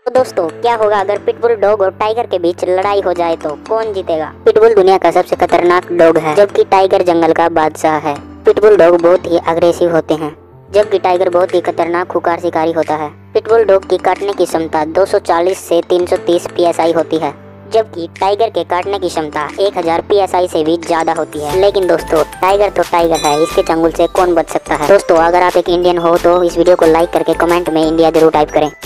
तो दोस्तों क्या होगा अगर पिटबुल डॉग और टाइगर के बीच लड़ाई हो जाए तो कौन जीतेगा। पिटबुल दुनिया का सबसे खतरनाक डॉग है, जबकि टाइगर जंगल का बादशाह है। पिटबुल डॉग बहुत ही अग्रेसिव होते हैं, जबकि टाइगर बहुत ही खतरनाक खुखार शिकारी होता है। पिटबुल डॉग की काटने की क्षमता 240 से 330 psi होती है, जबकि टाइगर के काटने की क्षमता 1000 psi से भी ज्यादा होती है। लेकिन दोस्तों टाइगर तो टाइगर है, इसके चंगुल से कौन बच सकता है। दोस्तों अगर आप एक इंडियन हो तो इस वीडियो को लाइक करके कमेंट में इंडिया जरूर टाइप करें।